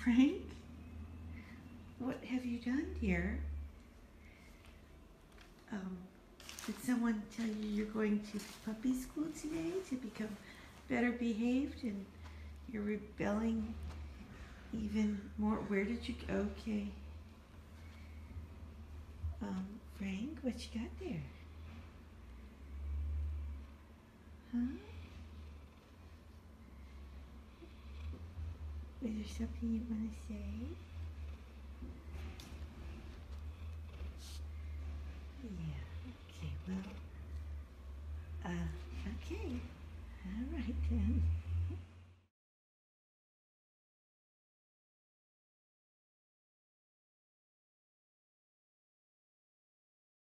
Frank, what have you done, dear? Did someone tell you you're going to puppy school today to become better behaved and you're rebelling even more? Where did you go? Okay. Frank, what you got there? Huh? Is there something you want to say? Yeah, okay, well, okay, all right then.